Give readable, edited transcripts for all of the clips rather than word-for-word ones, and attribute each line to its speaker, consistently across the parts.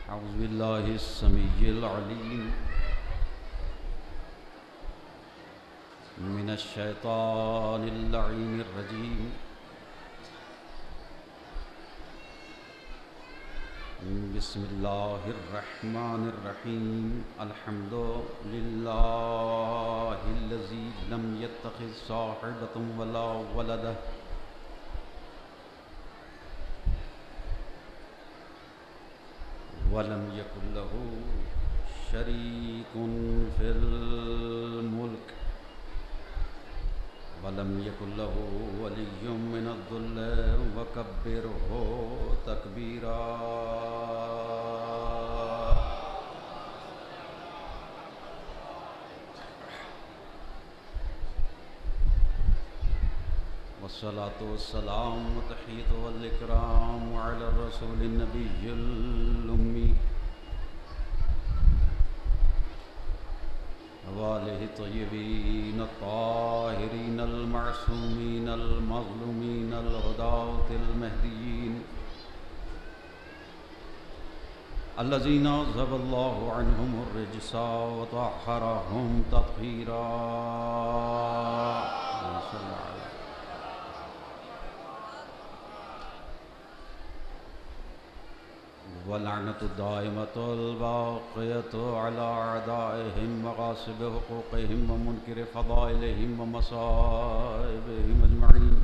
Speaker 1: أعوذ بالله السميع العليم من الشيطان اللعين الرجيم بسم الله الرحمن الرحيم الحمد لله الذي لم يتخذ صاحبة ولا ولدا ولم يكن له شريك في الملك ولم يكن له ولي من الذل وكبره تكبيرا والصلاة والسلام والتحية والإكرام على الرسول النبي الأمي وآله الطيبين الطاهرين المعصومين المظلومين الهداة المهديين الذين أذهب الله عنهم الرجس وطهرهم تطهيرا واللعنة الدائمة الباقية على أعدائهم وغاصب حقوقهم ومنكر فضائلهم ومصائبهم أجمعين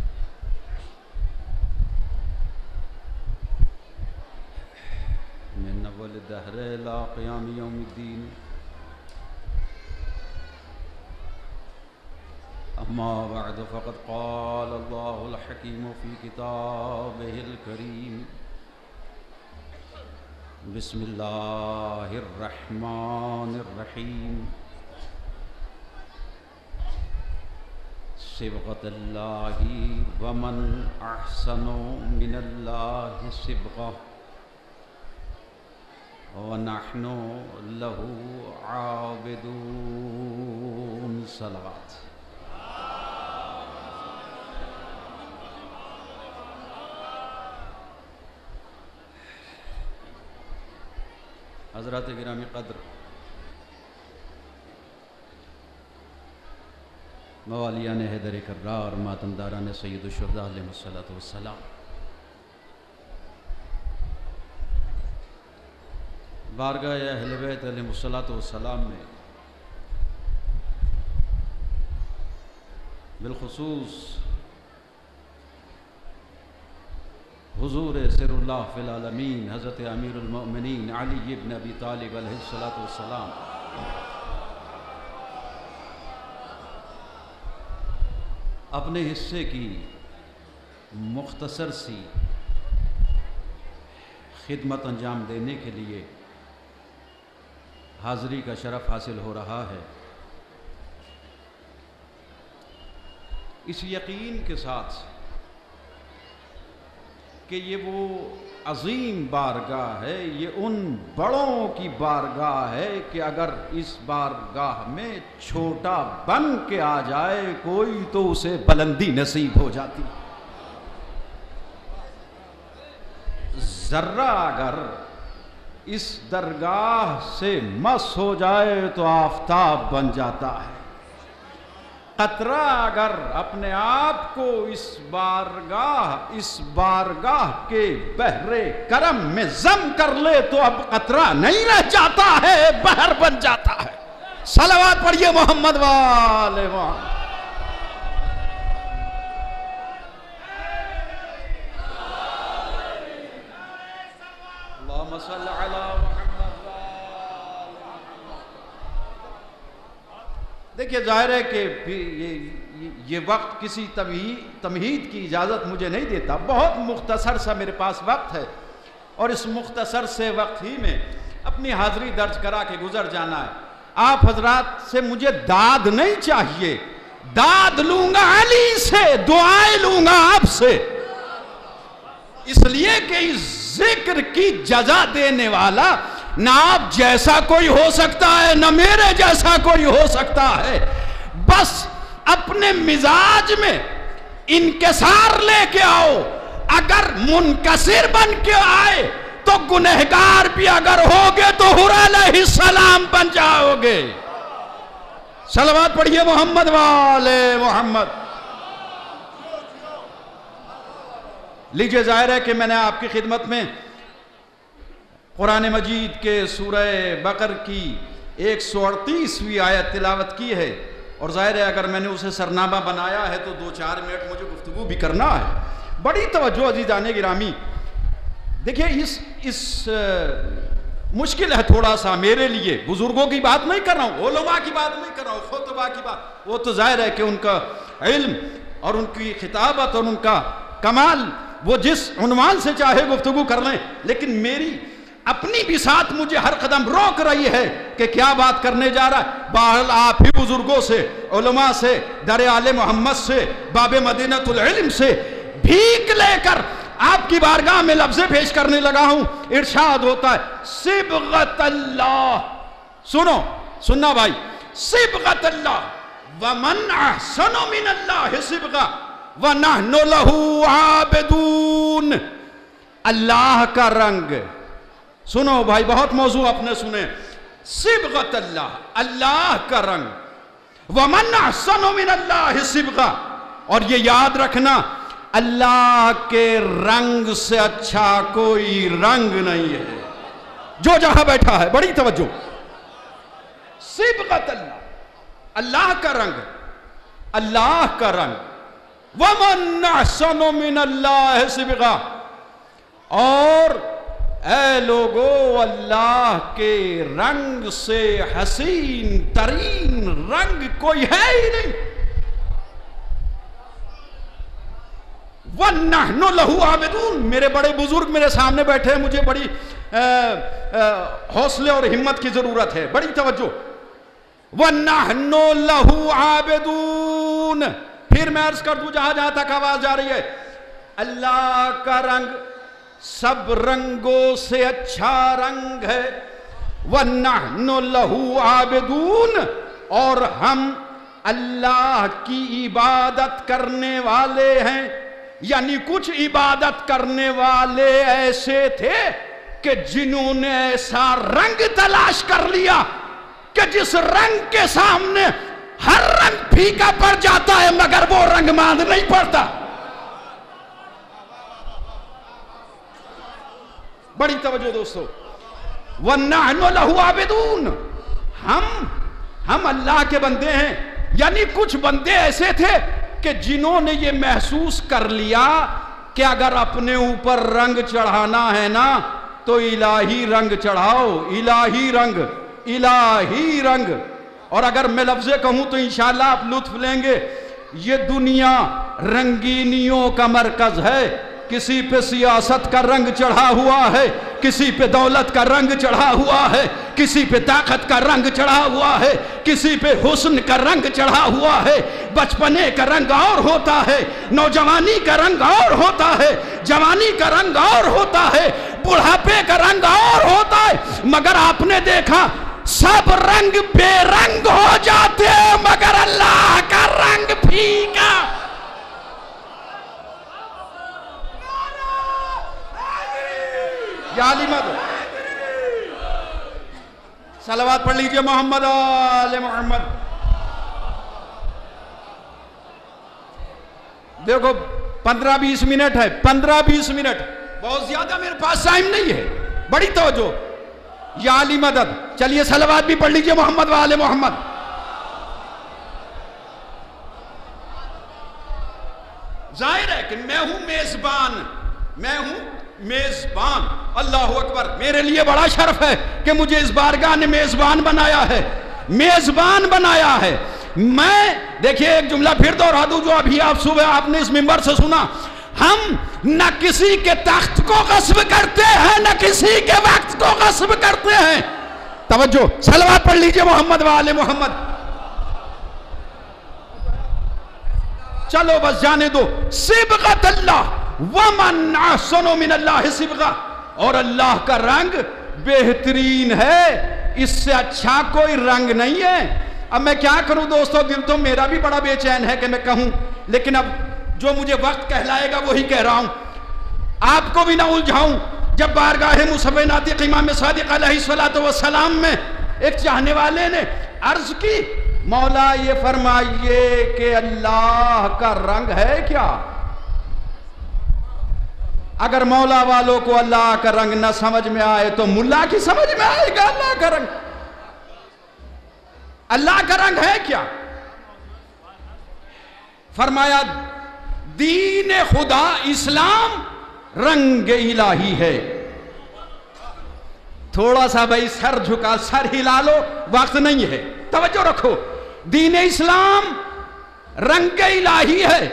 Speaker 1: من أول الدهر إلى قيام يوم الدين أما بعد فقد قال الله الحكيم في كتابه الكريم بسم الله الرحمن الرحيم صبغة الله ومن أحسن من الله صبغة ونحن له عابدون صلوات حضرات گرامی قدر، موالیان حیدر کرار، ماتمداران سید الشہداء علیہ السلام، بارگاہ اہل بیت علیہ السلام میں بالخصوص حضور سر اللہ فی العالمین حضرت امیر المؤمنین علی ابن ابی طالب علیہ السلام اپنے حصے کی مختصر سی خدمت انجام دینے کے لیے حاضری کا شرف حاصل ہو رہا ہے، اس یقین کے ساتھ کہ یہ وہ عظیم بارگاہ ہے، یہ ان بڑوں کی بارگاہ ہے کہ اگر اس بارگاہ میں چھوٹا بن کے آ جائے کوئی تو اسے بلندی نصیب ہو جاتی، ذرہ اگر اس درگاہ سے مس ہو جائے تو آفتاب بن جاتا ہے، قطرہ اگر اپنے آپ کو اس بارگاہ کے بحر کرم میں ضم کر لے تو اب قطرہ نہیں رہ جاتا ہے، بحر بن جاتا ہے۔ صلوات پڑھیے محمد وآل محمد۔ اللہم صل علی محمد۔ دیکھیے ظاہر ہے کہ یہ وقت کسی تمہید کی اجازت مجھے نہیں دیتا، بہت مختصر سا میرے پاس وقت ہے اور اس مختصر سے وقت ہی میں اپنی حاضری درج کرا کے گزر جانا ہے۔ آپ حضرات سے مجھے داد نہیں چاہیے، داد لوں گا علی سے، دعائیں لوں گا آپ سے، اس لیے کہ اس ذکر کی جزا دینے والا نہ آپ جیسا کوئی ہو سکتا ہے نہ میرے جیسا کوئی ہو سکتا ہے، بس اپنے مزاج میں انکسار لے کے آؤ، اگر منکسر بن کے آئے تو گنہگار بھی اگر ہوگے تو حر علیہ السلام بن جاؤ گے۔ صلوات پڑھیے محمد والے محمد۔ لیجئے، ظاہر ہے کہ میں نے آپ کی خدمت میں قرآن مجید کے سورہ بقر کی 138ویں آیت تلاوت کی ہے، اور ظاہر ہے اگر میں نے اسے سرنامہ بنایا ہے تو 2-4 منٹ مجھے گفتگو بھی کرنا ہے۔ بڑی توجہ عزیزان گرامی، دیکھیے اس مشکل ہے تھوڑا سا میرے لیے، بزرگوں کی بات نہیں کر رہا ہوں، علماء کی بات نہیں کر رہا ہوں، خطبہ کی بات، وہ تو ظاہر ہے کہ ان کا علم اور ان کی خطابت اور ان کا کمال وہ جس عنوان سے چاہے گفتگو کر لیں، لیکن میری اپنی بھی ساتھ مجھے ہر قدم روک رہی ہے کہ کیا بات کرنے جا رہا ہے۔ بہرحال آپ ہی بزرگوں سے، علماء سے، در آل محمد سے، باب مدینۃ العلم سے بھیک لے کر آپ کی بارگاہ میں لفظیں پیش کرنے لگا ہوں۔ ارشاد ہوتا ہے صبغت اللہ، سننا بھائی، صبغت اللہ ومن احسن من اللہ صبغہ ونحن لہ عابدون۔ اللہ کا رنگ، سنو بھائی، بہت موضوع اپنے سنے، صبغت اللہ، اللہ کا رنگ، ومن احسن من اللہ صبغہ، اور یہ یاد رکھنا اللہ کے رنگ سے اچھا کوئی رنگ نہیں ہے، جو جہاں بیٹھا ہے، بڑی توجہ، صبغت اللہ، اللہ کا رنگ، اللہ کا رنگ، ومن احسن من اللہ صبغہ، اور اے لوگو اللہ کے رنگ سے حسین ترین رنگ کوئی ہے ہی نہیں۔ وَنَحْنُ لَهُ عَابِدُونَ، میرے بڑے بزرگ میرے سامنے بیٹھے ہیں، مجھے بڑی حوصلے اور ہمت کی ضرورت ہے، بڑی توجہ۔ وَنَحْنُ لَهُ عَابِدُونَ، پھر میں عرض کر دوں جہاں جہاں تک آواز جا رہی ہے، اللہ کا رنگ سب رنگوں سے اچھا رنگ ہے، وَنَحْنُ لَهُ عَابِدُونَ، اور ہم اللہ کی عبادت کرنے والے ہیں۔ یعنی کچھ عبادت کرنے والے ایسے تھے کہ جنہوں نے ایسا رنگ تلاش کر لیا کہ جس رنگ کے سامنے ہر رنگ پھیکا پڑ جاتا ہے مگر وہ رنگ ماند نہیں پڑتا۔ بڑی توجہ دوستو، وَنَحْنُ لَهُ عَابِدُونَ، ہم اللہ کے بندے ہیں۔ یعنی کچھ بندے ایسے تھے کہ جنہوں نے یہ محسوس کر لیا کہ اگر اپنے اوپر رنگ چڑھانا ہے نا تو الہی رنگ چڑھاؤ، الہی رنگ، الہی رنگ۔ اور اگر میں لفظیں کہوں تو انشاءاللہ آپ لطف لیں گے، یہ دنیا رنگینیوں کا مرکز ہے، کسی پہ سیاست کا رنگ چڑھا ہوا ہے، کسی پہ دولت کا رنگ چڑھا ہوا ہے، کسی پہ طاقت کا رنگ چڑھا ہوا ہے، کسی پہ حسن کا رنگ چڑھا ہوا ہے۔ بچپنے کا رنگ اور ہوتا ہے، نوجوانی کا رنگ اور ہوتا ہے، جوانی کا رنگ اور ہوتا ہے، بڑھاپے کا رنگ اور ہوتا ہے، مگر آپ نے دیکھا سب رنگ بے رنگ ہو جاتے ہیں مگر اللہ کا رنگ پھیکا۔ یا علی مدد، صلوات پڑھ لیجئے محمد آل محمد۔ دیکھو 15-20 منٹ ہے، 15-20 منٹ، بہت زیادہ میرے پاس ٹائم نہیں ہے، بڑی توجہ۔ یا علی مدد، چلیے صلوات بھی پڑھ لیجئے محمد و آل محمد۔ ظاہر ہے کہ میں ہوں میزبان، میں ہوں میزبان، اللہ اکبر، میرے لیے بڑا شرف ہے کہ مجھے اس بارگاہ نے میزبان بنایا ہے، میزبان بنایا ہے۔ میں دیکھیے ایک جملہ پھر دوہرا دوں جو ابھی آپ صبح آپ نے اس منبر سے سنا، ہم نہ کسی کے تخت کو غصب کرتے ہیں نہ کسی کے وقت کو غصب کرتے ہیں۔ توجہ، صلوات پڑھ لیجئے محمد و آل محمد۔ چلو بس جانے دو، صبغت اللہ ومن احسن من اللہ صبغہ، اور اللہ کا رنگ بہترین ہے، اس سے اچھا کوئی رنگ نہیں ہے۔ اب میں کیا کروں دوستو، دل تو میرا بھی بڑا بے چین ہے کہ میں کہوں، لیکن اب جو مجھے وقت کہلائے گا وہی کہہ رہا ہوں، آپ کو بھی نہ الجھاؤں جب بارگاہ مصطفی ناطق امام صادق علیہ الصلوۃ والسلام میں ایک چاہنے والے نے عرض کی، مولا یہ فرمائیے کہ اللہ کا رنگ ہے کیا؟ اگر مولا والوں کو اللہ کا رنگ نہ سمجھ میں آئے تو ملا کی سمجھ میں آئے گا اللہ کا رنگ؟ اللہ کا رنگ ہے کیا؟ فرمایا دین خدا اسلام رنگ الہی ہے۔ تھوڑا سا بھائی سر جھکا، سر ہلا لو، وقت نہیں ہے، توجہ رکھو۔ دین اسلام رنگ الہی ہے۔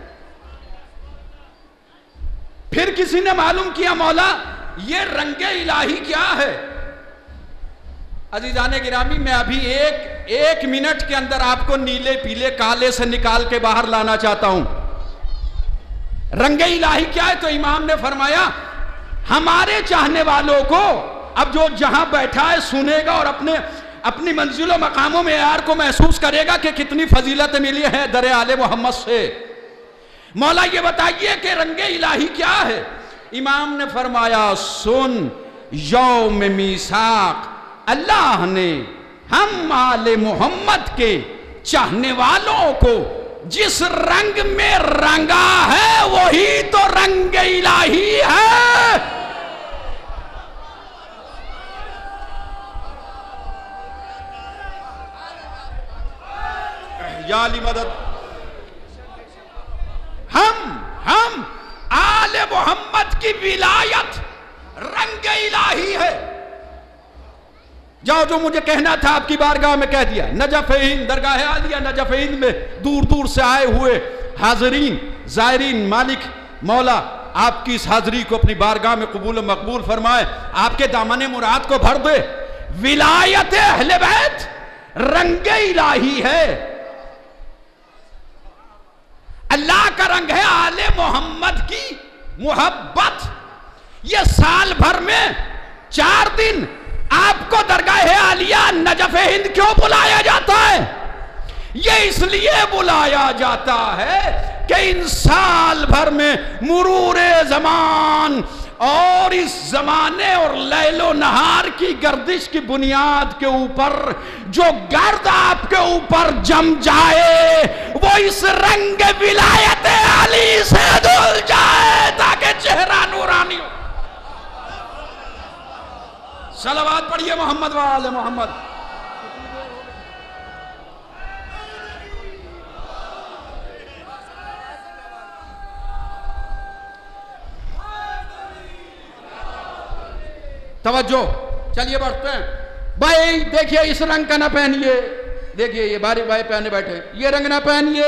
Speaker 1: پھر کسی نے معلوم کیا، مولا یہ رنگ الہی کیا ہے؟ عزیزان گرامی، میں ابھی ایک منٹ کے اندر آپ کو نیلے پیلے کالے سے نکال کے باہر لانا چاہتا ہوں۔ رنگ الہی کیا ہے؟ تو امام نے فرمایا ہمارے چاہنے والوں کو، اب جو جہاں بیٹھا ہے سنے گا اور اپنی منزل و مقام و معیار کو محسوس کرے گا کہ کتنی فضیلت ملی ہے در آل محمد سے۔ مولا یہ بتائیے کہ رنگ الہی کیا ہے؟ امام نے فرمایا سن، یوم میثاق اللہ نے ہم آل محمد کے چاہنے والوں کو جس رنگ میں رنگا ہے وہی تو رنگ الہی ہے۔ یا علی مدد۔ ہم آل محمد کی ولایت رنگ الہی ہے۔ جاؤ، جو مجھے کہنا تھا آپ کی بارگاہ میں کہہ دیا۔ نجف ہند، درگاہ عالیہ نجف ہند میں دور دور سے آئے ہوئے حاضرین زائرین، مالک مولا آپ کی اس حاضری کو اپنی بارگاہ میں قبول و مقبول فرمائے، آپ کے دامن مراد کو بھر دے۔ ولایت اہل بیت رنگ الہی ہے، اللہ کا رنگ ہے، آل محمد کی محبت۔ یہ سال بھر میں 4 دن آپ کو درگاہ عالیہ نجف ہند کیوں بلایا جاتا ہے؟ یہ اس لیے بلایا جاتا ہے کہ ان سال بھر میں مرور زمان اور اس زمانے اور لیل و نہار کی گردش کی بنیاد کے اوپر جو گرد آپ کے اوپر جم جائے وہ اس رنگ ولایت علی سے دھل جائے تاکہ چہرہ نورانی ہو۔ صلوات پڑھیے محمد وآل محمد۔ توجہ، چلیے بڑھتے ہیں۔ بھائی دیکھیے اس رنگ کا نہ پہنیے، دیکھیے یہ بھائی پہنے بیٹھے، یہ رنگ نہ پہنیے،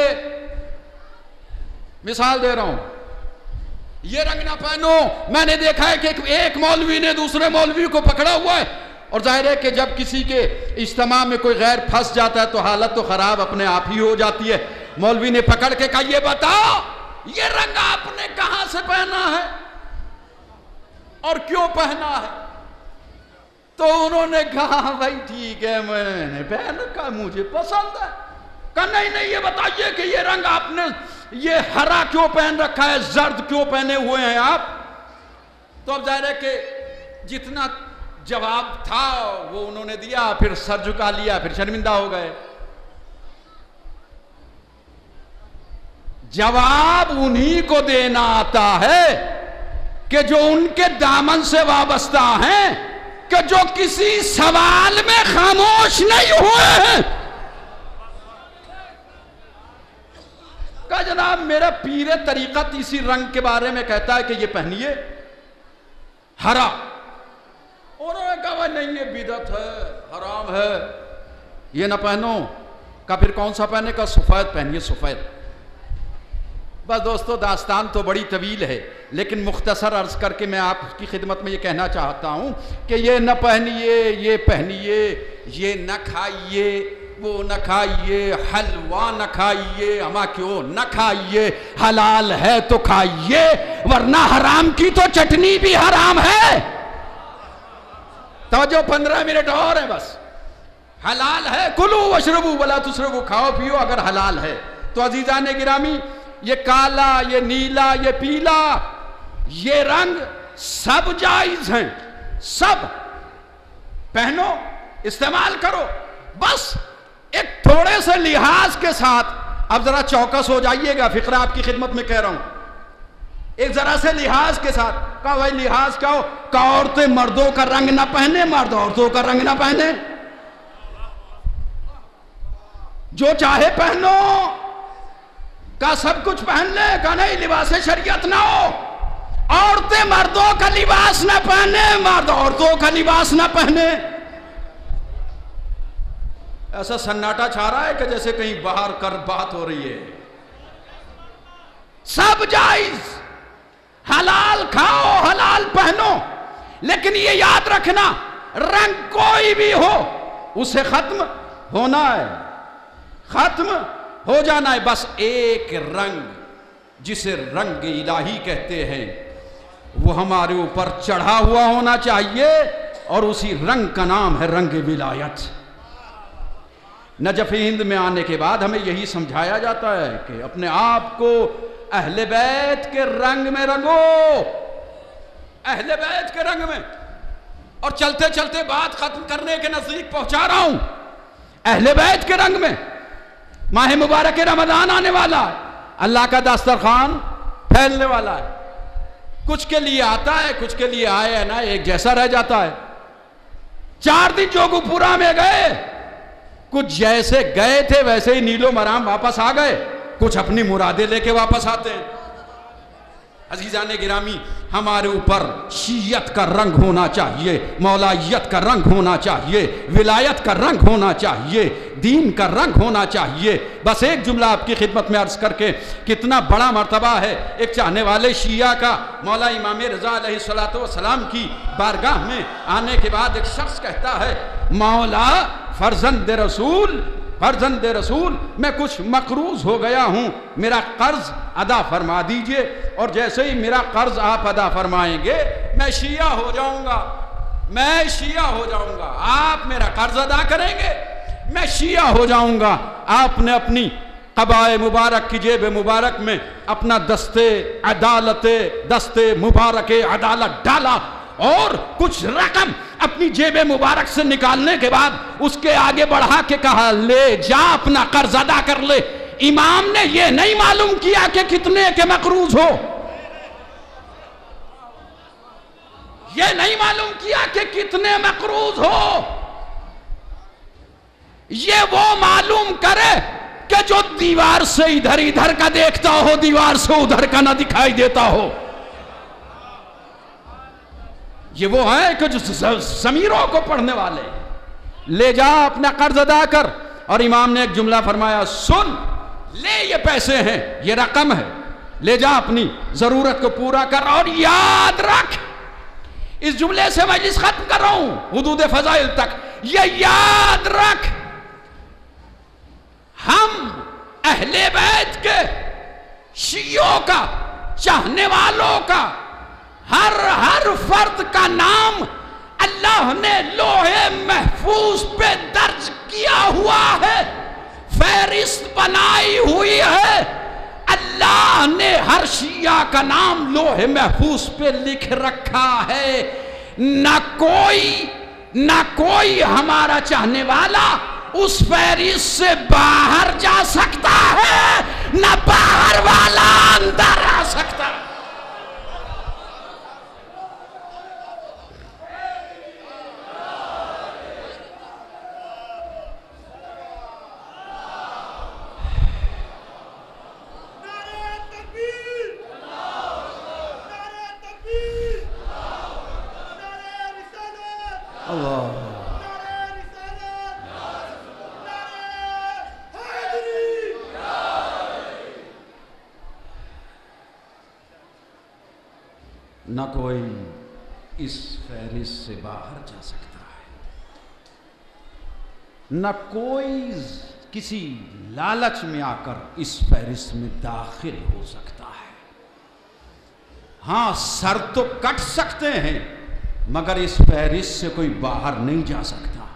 Speaker 1: مثال دے رہا ہوں، یہ رنگ نہ پہنو۔ میں نے دیکھا ہے کہ ایک مولوی نے دوسرے مولوی کو پکڑا ہوا ہے، اور ظاہر ہے کہ جب کسی کے اجتماع میں کوئی غیر پھنس جاتا ہے تو حالت تو خراب اپنے آپ ہی ہو جاتی ہے۔ مولوی نے پکڑ کے کہا یہ بتاؤ یہ رنگ آپ نے کہاں سے پہنا ہے اور کیوں پہنا ہے؟ تو انہوں نے کہا بھائی ٹھیک ہے میں نے پہن رکھا، مجھے پسند ہے۔ کہا نہیں یہ بتائیے کہ یہ رنگ آپ نے یہ ہرا کیوں پہن رکھا ہے، زرد کیوں پہنے ہوئے ہیں آپ؟ تو اب ظاہر ہے کہ جتنا جواب تھا وہ انہوں نے دیا، پھر سر جھکا لیا، پھر شرمندہ ہو گئے۔ جواب انہی کو دینا آتا ہے کہ جو ان کے دامن سے وابستہ ہیں، کہ جو کسی سوال میں خاموش نہیں ہوئے ہیں۔ کہا جناب میرا پیر طریقت اسی رنگ کے بارے میں کہتا ہے کہ یہ پہنیے ہرا، اور انہوں نے کہا نہیں یہ بدعت ہے، حرام ہے، یہ نہ پہنو۔ کہا پھر کون سا پہنے؟ کا سفید پہنیے، سفید۔ بس دوستو داستان تو بڑی طویل ہے، لیکن مختصر عرض کر کے میں آپ کی خدمت میں یہ کہنا چاہتا ہوں کہ یہ نہ پہنیے، یہ پہنیے، یہ نہ کھائیے، وہ نہ کھائیے، حلوہ نہ کھائیے، اما کیوں نہ کھائیے، حلال ہے تو کھائیے، ورنہ حرام کی تو چٹنی بھی حرام ہے۔ توجہ 15 منٹ اور ہے بس۔ حلال ہے، کلو واشربو ولا تسرفو، کھاؤ پیو اگر حلال ہے تو۔ عزیزان گرامی، یہ کالا، یہ نیلا، یہ پیلا، یہ رنگ سب جائز ہیں، سب پہنو، استعمال کرو، بس ایک تھوڑے سے لحاظ کے ساتھ. اب ذرا چوکس ہو جائیے گا، فقرہ آپ کی خدمت میں کہہ رہا ہوں. ایک ذرا سے لحاظ کے ساتھ. کہا بھائی لحاظ کیا ہو؟ کہ عورتیں مردوں کا رنگ نہ پہنے، مرد عورتوں کا رنگ نہ پہنے، جو چاہے پہنو. کہا سب کچھ پہن لے؟ کہا نہیں، لباس شریعت نہ ہو. عورتیں مردوں کا لباس نہ پہنے، مرد عورتوں کا لباس نہ پہنے. ایسا سناٹا چھا رہا ہے کہ جیسے کہیں باہر کر بات ہو رہی ہے. سب جائز، حلال کھاؤ، حلال پہنو، لیکن یہ یاد رکھنا رنگ کوئی بھی ہو اسے ختم ہونا ہے، ختم ہو جانا ہے. بس ایک رنگ جسے رنگ الہی کہتے ہیں وہ ہمارے اوپر چڑھا ہوا ہونا چاہیے، اور اسی رنگ کا نام ہے رنگ ولایت. نجف ہند میں آنے کے بعد ہمیں یہی سمجھایا جاتا ہے کہ اپنے آپ کو اہل بیت کے رنگ میں رنگو، اہل بیت کے رنگ میں. اور چلتے چلتے بات ختم کرنے کے نزدیک پہنچا رہا ہوں. اہل بیت کے رنگ میں ماہ مبارک رمضان آنے والا ہے، اللہ کا دسترخوان پھیلنے والا ہے. کچھ کے لیے آتا ہے، کچھ کے لیے آئے نا ایک جیسا رہ جاتا ہے. 4 دن جوگپورا میں گئے، کچھ جیسے گئے تھے ویسے ہی نیلو مرام واپس آ گئے، کچھ اپنی مرادیں لے کے واپس آتے ہیں. عزیزان گرامی، ہمارے اوپر شیعت کا رنگ ہونا چاہیے، مولائیت کا رنگ ہونا چاہیے، ولایت کا رنگ ہونا چاہیے، دین کا رنگ ہونا چاہیے. بس ایک جملہ آپ کی خدمت میں عرض کر کے، کتنا بڑا مرتبہ ہے ایک چاہنے والے شیعہ کا مولا امام رضا علیہ السلام کی بارگاہ میں آنے کے بعد ایک شخص کہتا ہے، مولا فرزند رسول، فرزند رسول، میں کچھ مقروض ہو گیا ہوں، میرا قرض ادا فرما دیجئے، اور جیسے ہی میرا قرض آپ ادا فرمائیں گے میں شیعہ ہو جاؤں گا، میں شیعہ ہو جاؤں گا. آپ میرا قرض ادا کریں گے میں شیعہ ہو جاؤں گا. آپ نے اپنی قبائے مبارک کی جیب مبارک میں اپنا دستے مبارک عدالت ڈالا، اور کچھ رقم اپنی جیب مبارک سے نکالنے کے بعد اس کے آگے بڑھا کے کہا، لے جا اپنا قرض ادا کر لے. امام نے یہ نہیں معلوم کیا کہ کتنے کے مقروض ہو، یہ نہیں معلوم کیا کہ کتنے مقروض ہو. یہ وہ معلوم کرے کہ جو دیوار سے ادھر ادھر کا دیکھتا ہو، دیوار سے ادھر کا نہ دکھائی دیتا ہو. یہ وہ ہے کہ جو ضمیروں کو پڑھنے والے. لے جا اپنا قرض ادا کر. اور امام نے ایک جملہ فرمایا، سن لے، یہ پیسے ہیں، یہ رقم ہے، لے جا اپنی ضرورت کو پورا کر. اور یاد رکھ، اس جملے سے مجلس ختم کر رہا ہوں حدود فضائل تک، یہ یاد رکھ، ہم اہل بیت کے، شیعوں کا، چاہنے والوں کا، ہر فرد کا نام اللہ نے لوح محفوظ پہ درج کیا ہوا ہے، فہرست بنائی ہوئی ہے. اللہ نے ہر شیعہ کا نام لوح محفوظ پہ لکھ رکھا ہے. نہ کوئی ہمارا چاہنے والا اس فہرست سے باہر جا سکتا ہے، نہ باہر والا اندر آ سکتا ہے. نہ کوئی اس فہرست سے باہر جا سکتا ہے، نہ کوئی کسی لالچ میں آ کر اس فہرست میں داخل ہو سکتا ہے. ہاں، سر تو کٹ سکتے ہیں مگر اس فہرست سے کوئی باہر نہیں جا سکتا.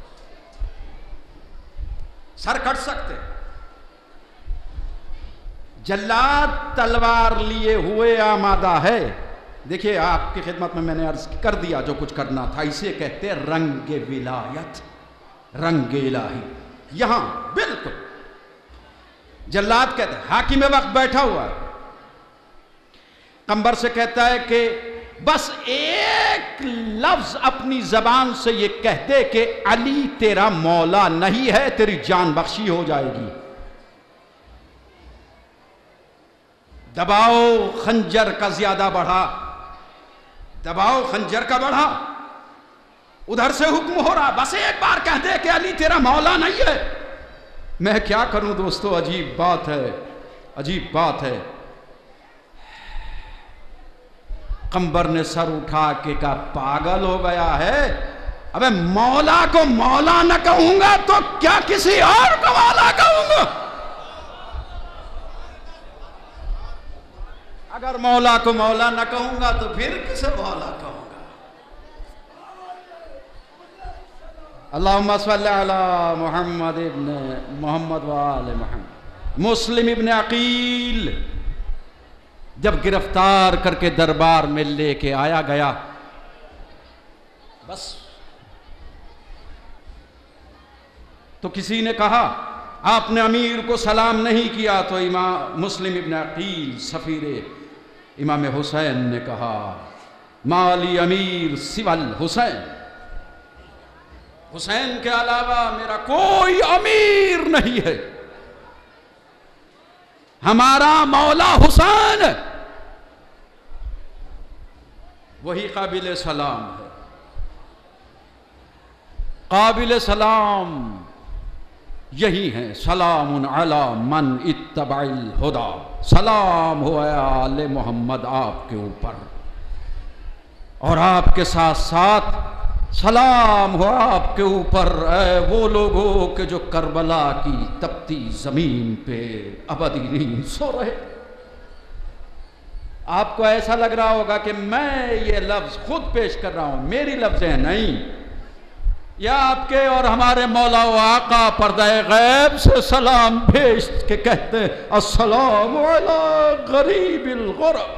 Speaker 1: سر کٹ سکتے. جلاد تلوار لیے ہوئے آمادہ ہے، دیکھیے آپ کی خدمت میں نے عرض کر دیا جو کچھ کرنا تھا، اسے کہتے ہیں رنگ ولایت، رنگ الہی۔ یہاں بالکل جلاد کہتا ہے، حاکم وقت بیٹھا ہوا ہے، قمبر سے کہتا ہے کہ بس ایک لفظ اپنی زبان سے یہ کہہ دے کہ علی تیرا مولا نہیں ہے، تیری جان بخشی ہو جائے گی۔ دباؤ خنجر کا زیادہ بڑھا، دباؤ خنجر کا بڑھا، ادھر سے حکم ہو رہا بس ایک بار کہہ دے کہ علی تیرا مولا نہیں ہے۔ میں کیا کروں دوستو، عجیب بات ہے، عجیب بات ہے۔ قمبر نے سر اٹھا کے کہا پاگل ہو گیا ہے، ابے مولا کو مولا نہ کہوں گا تو کیا کسی اور کو مولا کہوں گا؟ اگر مولا کو مولا نہ کہوں گا تو پھر کسے مولا کہوں گا؟ اللہم صلی علی محمد ابن محمد وآل محمد۔ مسلم ابن عقیل جب گرفتار کر کے دربار میں لے کے آیا گیا، بس تو کسی نے کہا آپ نے امیر کو سلام نہیں کیا، تو امام مسلم ابن عقیل سفیر امام حسین نے کہا مالی امیر سوى الحسین، حسین کے علاوہ میرا کوئی امیر نہیں ہے، ہمارا مولا حسین ہے، وہی قابل سلام ہے۔ قابل سلام یہی ہیں، سلام علی من اتبع الہدا، سلام ہو اے آل محمد آپ کے اوپر، اور آپ کے ساتھ ساتھ سلام ہو آپ کے اوپر اے وہ لوگوں کہ جو کربلا کی تپتی زمین پہ ابدی نیند سو رہے۔ آپ کو ایسا لگ رہا ہوگا کہ میں یہ لفظ خود پیش کر رہا ہوں، میری لفظیں نہیں، یا آپ کے اور ہمارے مولا و آقا پردہ غیب سے سلام بھیج کے کہتے ہیں السلام علی غریب الغربا،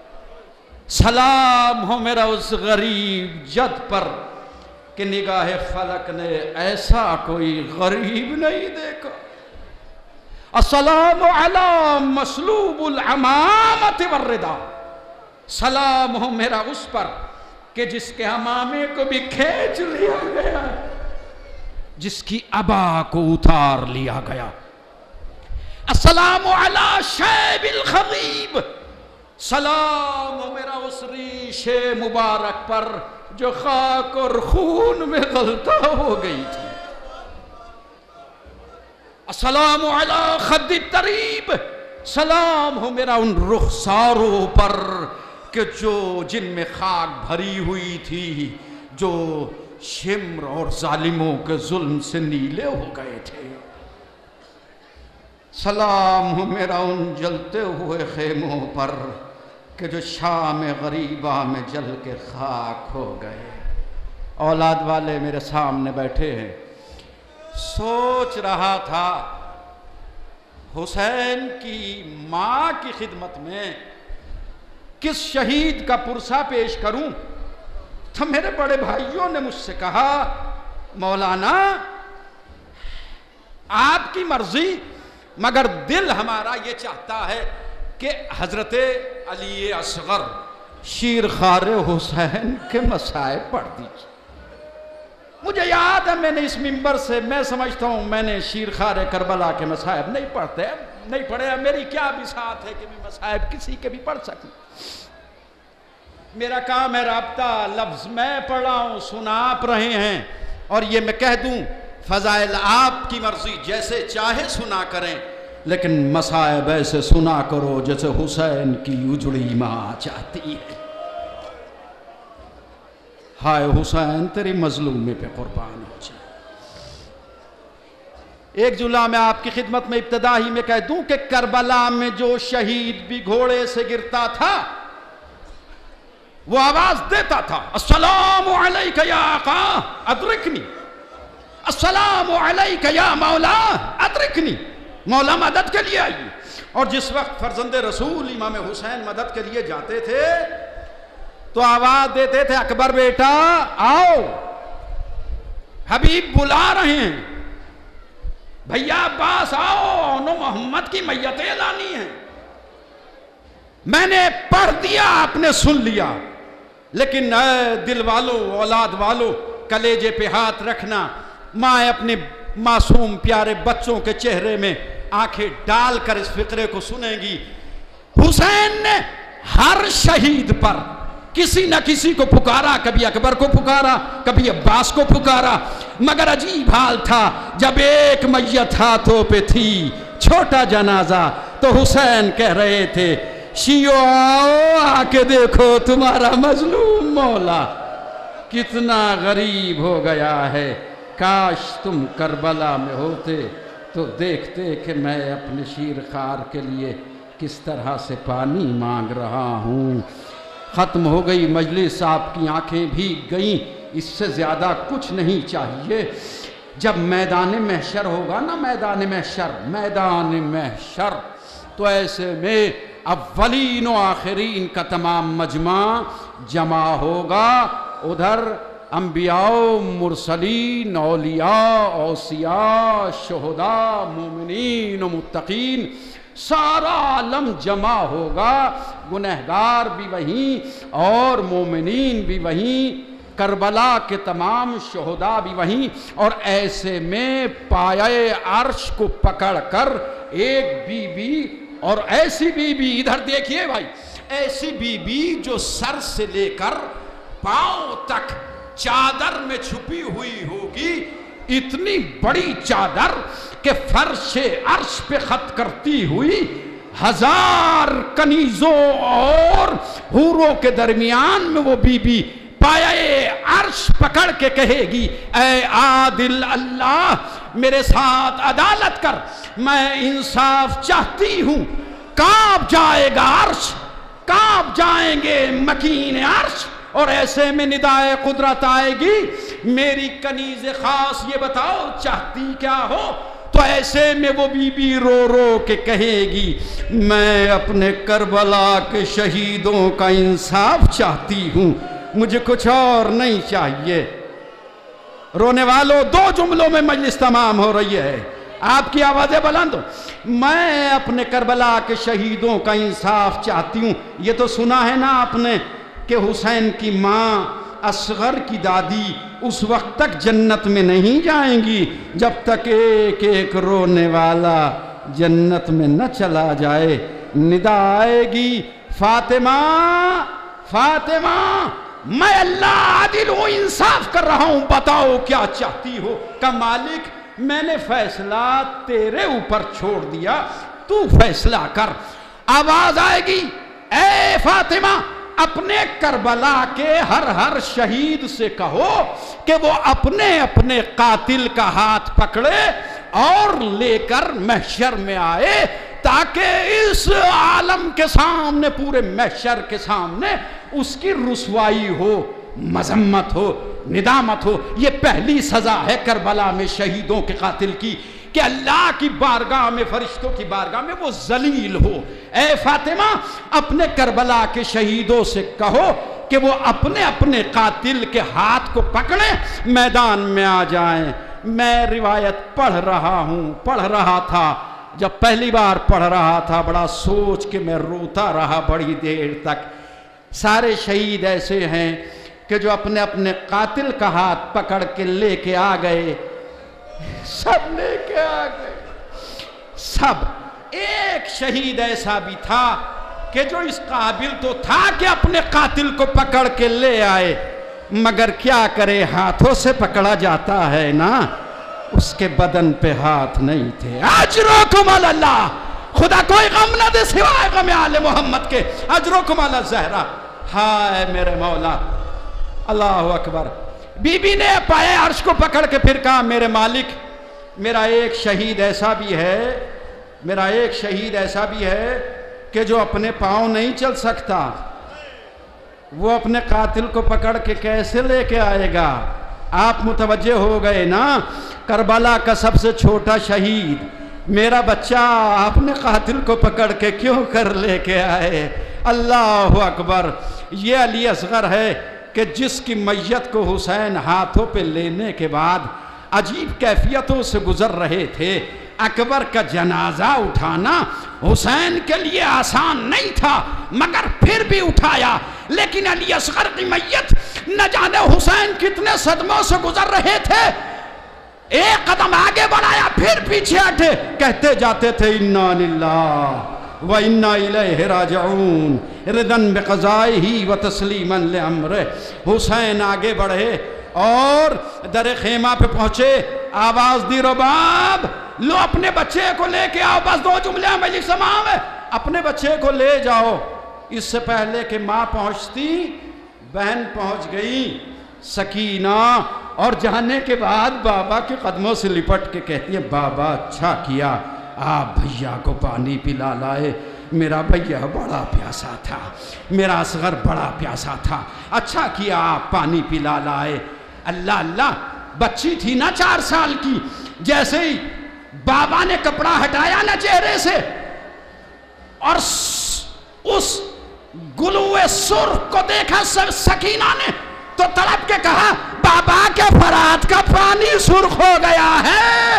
Speaker 1: سلام ہو میرا اس غریب جد پر کہ نگاہ فلک نے ایسا کوئی غریب نہیں دیکھا۔ السلام علی مسلوب العمامۃ والرداء، سلام ہو میرا اس پر کہ جس کے عمامے کو بھی کھینچ لیا گیا، جس کی عبا کو اتار لیا گیا۔ السلام علی شیب الخضیب، سلام ہو میرا اس ریش مبارک پر جو خاک اور خون میں غلطہ ہو گئی تھی۔ السلام علی خد الطریب، سلام ہو میرا ان رخساروں پر کہ جن میں خاک بھری ہوئی تھی، جو شمر اور ظالموں کے ظلم سے نیلے ہو گئے تھے۔ سلام ہو میرا ان جلتے ہوئے خیموں پر کہ جو شام غریبہ میں جل کے خاک ہو گئے۔ اولاد والے میرے سامنے بیٹھے ہیں، سوچ رہا تھا حسین کی ماں کی خدمت میں کس شہید کا پرسہ پیش کروں، تو میرے بڑے بھائیوں نے مجھ سے کہا مولانا آپ کی مرضی، مگر دل ہمارا یہ چاہتا ہے کہ حضرت علی اصغر شیر خوار حسین کے مصائب پڑھ دیجیے۔ مجھے یاد ہے میں نے اس منبر سے، میں سمجھتا ہوں میں نے شیر خوار کربلا کے مصائب نہیں پڑھے، میری کیا بساط ہے کہ میں مصائب کسی کے بھی پڑھ سکوں۔ میرا کام ہے رابطہ، لفظ میں پڑھ رہا ہوں، سنا آپ رہے ہیں، اور یہ میں کہہ دوں فضائل آپ کی مرضی، جیسے چاہے سنا کریں، لیکن مصائب ایسے سنا کرو جیسے حسین کی اجڑی ماں چاہتی ہے۔ ہائے حسین تیری مظلومی پہ قربان ہو جائے۔ ایک جملہ میں آپ کی خدمت میں ابتدا ہی میں کہہ دوں کہ کربلا میں جو شہید بھی گھوڑے سے گرتا تھا وہ آواز دیتا تھا السلام علیک یا آقا ادرکنی، السلام علیک یا مولا ادرکنی، مولا مدد کے لیے آئیے۔ اور جس وقت فرزند رسول امام حسین مدد کے لیے جاتے تھے تو آواز دیتے تھے اکبر بیٹا آؤ، حبیب بلا رہے ہیں، بھیا عباس آؤ، محمد کی میتیں لانی ہیں۔ میں نے پڑھ دیا، آپ نے سن لیا، لیکن اے دل والو، اولاد والو، کلیجے پہ ہاتھ رکھنا، ماں اپنے معصوم پیارے بچوں کے چہرے میں آنکھیں ڈال کر اس فقرے کو سنیں گی۔ حسین نے ہر شہید پر کسی نہ کسی کو پکارا، کبھی اکبر کو پکارا، کبھی عباس کو پکارا، مگر عجیب حال تھا، جب ایک میت ہاتھوں پہ تھی، چھوٹا جنازہ، تو حسین کہہ رہے تھے شیعو آؤ، آ کے دیکھو تمہارا مظلوم مولا کتنا غریب ہو گیا ہے، کاش تم کربلا میں ہوتے تو دیکھتے کہ میں اپنے شیر خوار کے لیے کس طرح سے پانی مانگ رہا ہوں۔ ختم ہو گئی مجلس، آپ کی آنکھیں بھیگ گئیں، اس سے زیادہ کچھ نہیں چاہیے۔ جب میدان محشر ہوگا نا، میدان محشر، تو ایسے میں اولین و آخرین کا تمام مجمع جمع ہوگا، ادھر انبیاء، مرسلین، اولیاء، اوصیاء، شہداء، مومنین و متقین، سارا عالم جمع ہوگا، گنہگار بھی وہیں اور مومنین بھی وہیں، کربلا کے تمام شہداء بھی وہیں، اور ایسے میں پایہ عرش کو پکڑ کر ایک بی بی، اور ایسی بی بی، ادھر دیکھیے بھائی، ایسی بی بی جو سر سے لے کر پاؤں تک چادر میں چھپی ہوئی ہوگی، اتنی بڑی چادر کہ فرش عرش پہ خط کرتی ہوئی 1000 کنیزوں اور حوروں کے درمیان میں وہ بی بی پایہ عرش پکڑ کے کہے گی اے عادل اللہ میرے ساتھ عدالت کر، میں انصاف چاہتی ہوں۔ کانپ جائے گا عرش، کانپ جائیں گے مکین عرش، اور ایسے میں ندائے قدرت آئے گی، میری کنیز خاص یہ بتاؤ چاہتی کیا ہو؟ تو ایسے میں وہ بی بی رو رو کے کہے گی میں اپنے کربلا کے شہیدوں کا انصاف چاہتی ہوں، مجھے کچھ اور نہیں چاہیے۔ رونے والوں، 2 جملوں میں مجلس تمام ہو رہی ہے، آپ کی آوازیں بلند ہو۔ میں اپنے کربلا کے شہیدوں کا انصاف چاہتی ہوں، یہ تو سنا ہے نا آپ نے کہ حسین کی ماں اصغر کی دادی اس وقت تک جنت میں نہیں جائیں گی جب تک ایک ایک رونے والا جنت میں نہ چلا جائے۔ ندا آئے گی فاطمہ، فاطمہ میں اللہ عادل ہوں، انصاف کر رہا ہوں، بتاؤ کیا چاہتی ہو؟ کہ مالک میں نے فیصلہ تیرے اوپر چھوڑ دیا، تو فیصلہ کر۔ آواز آئے گی اے فاطمہ اپنے کربلا کے ہر شہید سے کہو کہ وہ اپنے اپنے قاتل کا ہاتھ پکڑے اور لے کر محشر میں آئے، تاکہ اس عالم کے سامنے، پورے محشر کے سامنے اس کی رسوائی ہو، مذمت ہو، ندامت ہو۔ یہ پہلی سزا ہے کربلا میں شہیدوں کے قاتل کی کہ اللہ کی بارگاہ میں، فرشتوں کی بارگاہ میں وہ ذلیل ہو۔ اے فاطمہ اپنے کربلا کے شہیدوں سے کہو کہ وہ اپنے اپنے قاتل کے ہاتھ کو پکڑیں، میدان میں آ جائیں۔ میں روایت پڑھ رہا تھا، جب پہلی بار پڑھ رہا تھا بڑا سوچ کے میں روتا رہا بڑی دیر تک۔ سارے شہید ایسے ہیں کہ جو اپنے اپنے قاتل کا ہاتھ پکڑ کے لے کے آ گئے، سب لے کے آ گئے، سب۔ ایک شہید ایسا بھی تھا کہ جو اس قابل تو تھا کہ اپنے قاتل کو پکڑ کے لے آئے، مگر کیا کرے، ہاتھوں سے پکڑا جاتا ہے نا، اس کے بدن پہ ہاتھ نہیں تھے۔ اجرکم علی اللہ، خدا کوئی غم نہ دے سوائے غم آل محمد کے، اجرکم علی الزہرا۔ ہائے میرے مولا، اللہ اکبر۔ بی بی نے پایہ عرش کو پکڑ کے پھر کہا میرے مالک میرا ایک شہید ایسا بھی ہے کہ جو اپنے پاؤں نہیں چل سکتا، وہ اپنے قاتل کو پکڑ کے کیسے لے کے آئے گا؟ آپ متوجہ ہو گئے نا، کربلا کا سب سے چھوٹا شہید میرا بچہ اپنے قاتل کو پکڑ کے کیوں کر لے کے آئے؟ اللہ اکبر۔ یہ علی اصغر ہے کہ جس کی میت کو حسین ہاتھوں پہ لینے کے بعد عجیب کیفیتوں سے گزر رہے تھے۔ اکبر کا جنازہ اٹھانا حسین کے لیے آسان نہیں تھا، مگر پھر بھی اٹھایا۔ لیکن علی اصغر کی میت نہ جانے حسین کتنے صدموں سے گزر رہے تھے، ایک قدم آگے بڑھایا پھر پیچھے ہٹے، کہتے جاتے تھے انا للہ وَإِنَّا إِلَيْهِ رَاجِعُونَ رِضًا بِقَضَائِهِ وَتَسْلِيمًا لِأَمْرِهِ۔ حسین آگے بڑھے اور در خیمہ پہ پہنچے، آواز دی رباب لو اپنے بچے کو لے کے آؤ، بس 2 جملے میں سماؤ میں، اپنے بچے کو لے جاؤ۔ اس سے پہلے کہ ماں پہنچتی بہن پہنچ گئی سکینہ، اور جانے کے بعد بابا کے قدموں سے لپٹ کے کہتی ہے بابا اچھا کیا آپ بھیا کو پانی پلا لائے، میرا بھیا بڑا پیاسا تھا، میرا اصغر بڑا پیاسا تھا، اچھا کیا آپ پانی پلا لائے۔ اللہ اللہ، بچی تھی نا 4 سال کی، جیسے ہی بابا نے کپڑا ہٹایا نا چہرے سے اور اس گلوے سرخ کو دیکھا سکینہ نے تو تڑپ کے کہا بابا کے فرات کا پانی سرخ ہو گیا ہے۔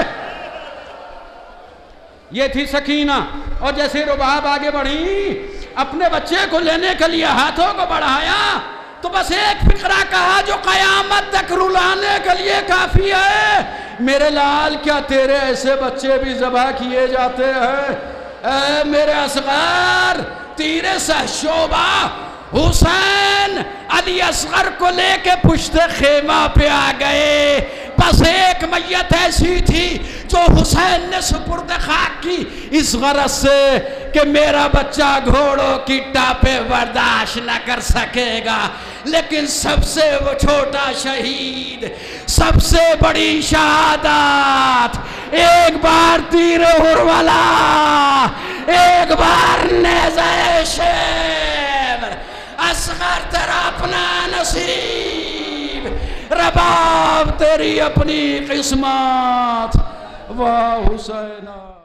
Speaker 1: یہ تھی سکینہ، اور جیسے رباب آگے بڑھی اپنے بچے کو لینے کے لیے ہاتھوں کو بڑھایا تو بس ایک فقرہ کہا جو قیامت تک رلانے کے لیے کافی ہے، میرے لال کیا تیرے ایسے بچے بھی ذبح کیے جاتے ہیں؟ اے میرے اصغر، تیرے سہشوبہ حسین علی اصغر کو لے کے پشت خیمہ پہ آ گئے۔ بس ایک میت ایسی تھی جو حسین نے سپرد خاک کی اس غرض سے کہ میرا بچہ گھوڑوں کی ٹاپے برداشت نہ کر سکے گا، لیکن سب سے وہ چھوٹا شہید، سب سے بڑی شہادت، ایک بار تیر ہرملا، ایک بار نیزہ شمر، اصغر تیرا اپنا نصیب، رباب تیری اپنی قسمت، واہ حسینہ۔